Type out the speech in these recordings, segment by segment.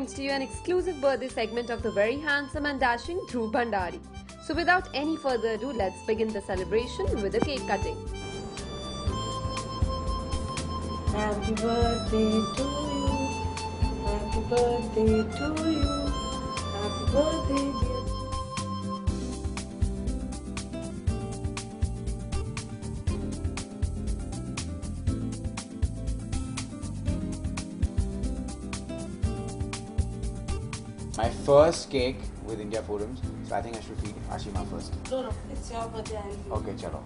brings to you an exclusive birthday segment of the very handsome and dashing Dhruv Bhandari. So without any further ado, let's begin the celebration with a cake cutting. Happy birthday to you. Happy birthday to you. Happy birthday, dear. My first cake with India Forums, so I think I should feed Ashima first. No, it's your birthday. Okay, chalo.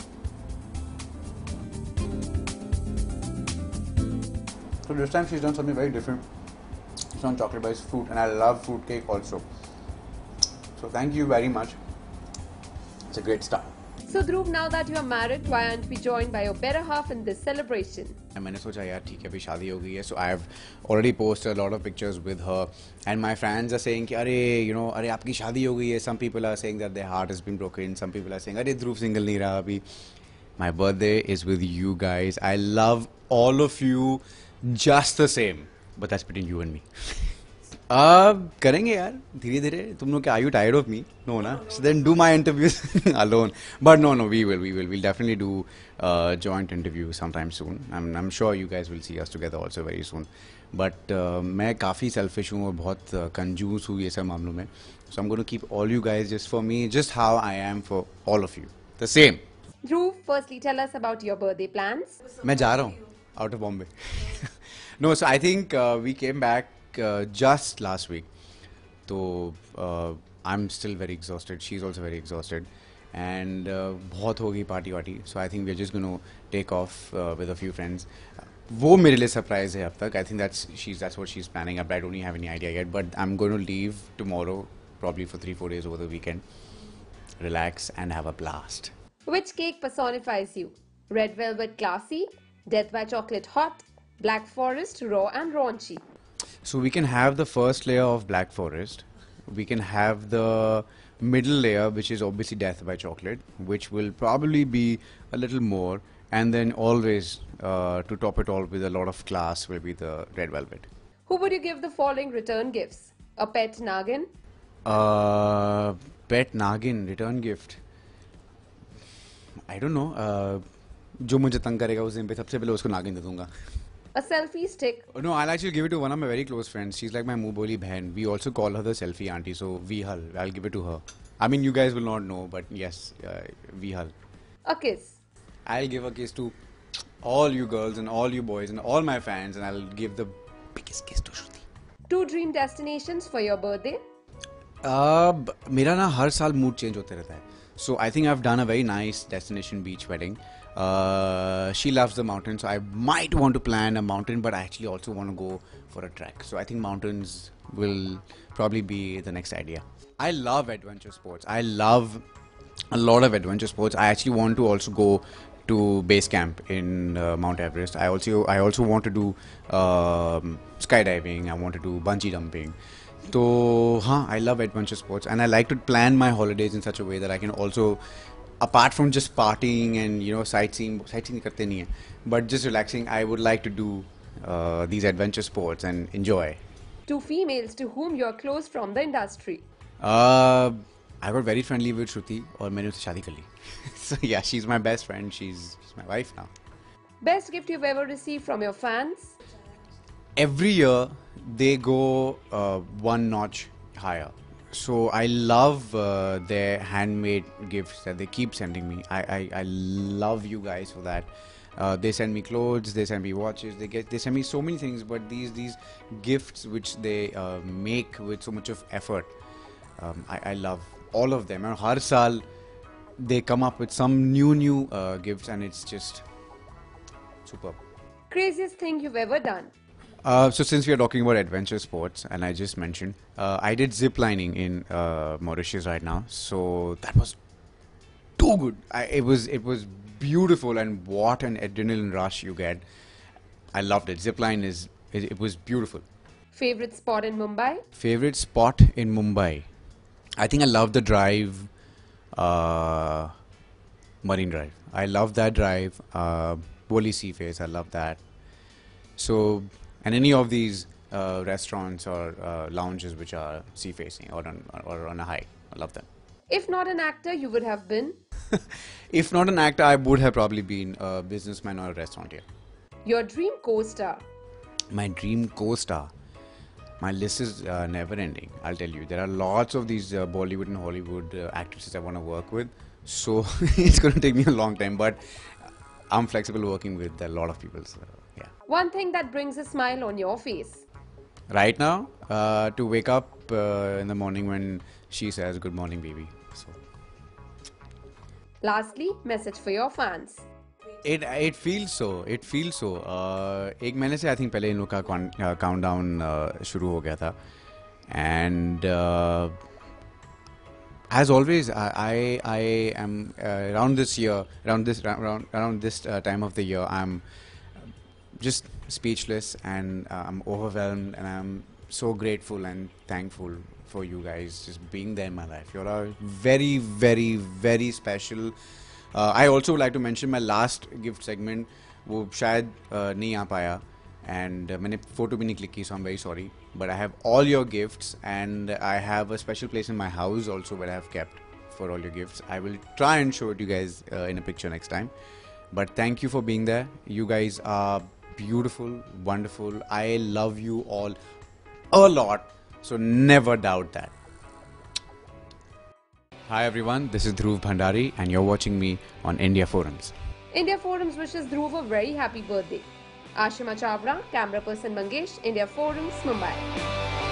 So this time she's done something very different. It's on chocolate based fruit, and I love fruit cake also. So thank you very much. It's a great start. So Dhruv, now that you are married, why aren't we joined by your better half in this celebration? मैंने सोचा यार ठीक है अभी शादी हो गई है, so I have already posted a lot of pictures with her, and my fans are saying कि अरे अरे आपकी शादी हो गई है. Some people are saying that their heart has been broken. Some people are saying अरे ध्रुव single नहीं रहा अभी. My birthday is with you guys. I love all of you just the same, but that's between you and me. करेंगे यार धीरे धीरे. तुम लोग क्या, are you tired of me? No ना. So then do my interviews alone. But no, we'll definitely do joint interview sometime soon. I'm sure you guys will see us together also very soon. But मैं काफ़ी selfish हूँ और बहुत कंजूस हूँ ये सब मामलों में. So I'm going to keep all you guys just for me, just how I am for all of you. The same. Dhruv, firstly tell us about your birthday plans. मैं जा रहा हूँ out of Bombay. No, so I think we came back just last week. So I'm still very exhausted. She's also very exhausted. And बहुत हो गई party वाटी. So I think we're just going to take off with a few friends. वो मेरे लिए surprise है अब तक. I think that's what she's planning. I don't even have any idea yet. But I'm going to leave tomorrow, probably for 3-4 days over the weekend. Relax and have a blast. Which cake personifies you? Red velvet classy, death by chocolate hot, black forest raw and raunchy. So we can have the first layer of Black Forest. We can have the middle layer, which is obviously Death by Chocolate, which will probably be a little more. And then always, to top it all with a lot of class, will be the Red Velvet. Who would you give the following return gifts? A pet Nagin? Pet Nagin, return gift. I don't know. जो मुझे तंग करेगा उस दिन पे सबसे पहले उसको नागिन दे दूंगा. A selfie stick? No, I'll actually give it to one of my very close friends. She's like my Muboli Bhen. We also call her the selfie auntie, so Vihal. I'll give it to her. I mean, you guys will not know, but yes, Vihal. A kiss? I'll give a kiss to all you girls and all you boys and all my fans, and I'll give the biggest kiss to Shruti. 2 dream destinations for your birthday? मेरा ना हर साल mood change होते रहता है. So I think I've done a very nice destination beach wedding. She loves the mountains, so I might want to plan a mountain, but I actually also want to go for a trek. So I think mountains will probably be the next idea. I love adventure sports. I love a lot of adventure sports. I actually want to also go to base camp in Mount Everest. I also want to do skydiving. I want to do bungee jumping. So, I love adventure sports, and I like to plan my holidays in such a way that I can also, apart from just partying and sightseeing करते नहीं है, but just relaxing, I would like to do these adventure sports and enjoy. 2 females to whom you are close from the industry? I got very friendly with Shruti, और मैंने उससे शादी कर ली. So yeah, she's my best friend. She's my wife now. Best gift you've ever received from your fans? Every year they go one notch higher. So I love their handmade gifts that they keep sending me. I love you guys for that. They send me clothes, they send me watches, they send me so many things. But these gifts which they make with so much of effort, I love all of them. And har saal they come up with some new gifts, and it's just superb. Craziest thing you've ever done? So since we are talking about adventure sports, and I just mentioned, I did zip lining in Mauritius right now. So that was too good. It was beautiful, and what an adrenaline rush you get. I loved it. Zipline it was beautiful. Favorite spot in Mumbai? Favorite spot in Mumbai? I think I love the drive, Marine Drive. I love that drive. Woli Sea Face, I love that. So, and any of these restaurants or lounges which are sea facing or on a high. I love them. If not an actor, you would have been If not an actor, I would have probably been a businessman or a restaurateur. your dream co-star. My dream co-star. My list is never ending. I'll tell you, there are lots of these Bollywood and Hollywood actresses I want to work with. So it's going to take me a long time, but I'm flexible working with a lot of people. So, yeah. One thing that brings a smile on your face. Right now, to wake up in the morning when she says "Good morning, baby." So Lastly, message for your fans. it feels so. It feels so. एक महीने से I think पहले इन लोग का countdown शुरू हो गया था, and as always, I am around this year, around this time of the year, I'm just speechless, and I'm overwhelmed, and I'm so grateful and thankful for you guys just being there in my life. You're a very, very, very special. I also would like to mention my last gift segment. वो शायद नहीं आ पाया, and मैंने photo भी नहीं click की, so I'm very sorry. But I have all your gifts, and I have a special place in my house also where I have kept for all your gifts. I will try and show it to you guys in a picture next time. But thank you for being there. You guys are beautiful, wonderful. I love you all a lot, so never doubt that. Hi everyone, this is Dhruv Bhandari, and you're watching me on India Forums. India Forums wishes Dhruv a very happy birthday. Ashima Chabra, camera person Mangesh, India Forums, Mumbai.